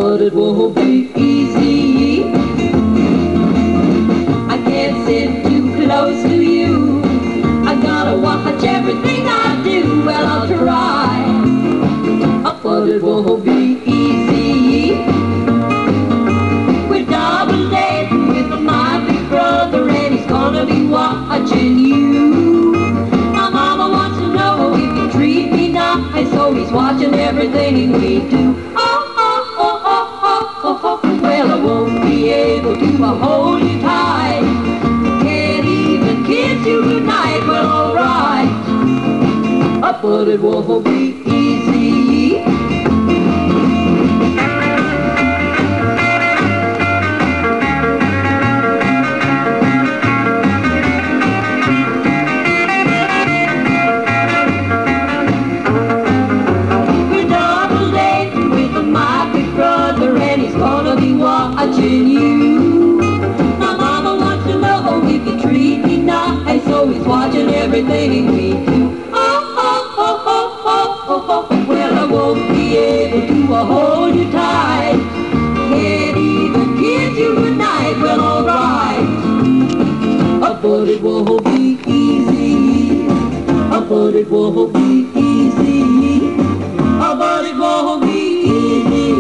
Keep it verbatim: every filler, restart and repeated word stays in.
but it won't be easy. I can't sit too close to you. I gotta watch everything I do. Well, I'll try, but it won't be easy. We're double dating with my big brother, and he's gonna be watching you. My mama wants to know if you treat me nice, so he's watching everything we do. Oh, oh, oh, oh, oh, oh, oh. Well, I won't be able to hold you tight. Can't even kiss you goodnight. Well, alright, but it won't be easy. Watching you. My mama wants to know if you treat me nice, so he's watching everything we do. Oh, oh, oh, oh, oh, oh, oh. Well, I won't be able to hold you tight. Can't even kiss you goodnight. Well, alright, but it won't be easy. But it won't be easy. But it won't be easy.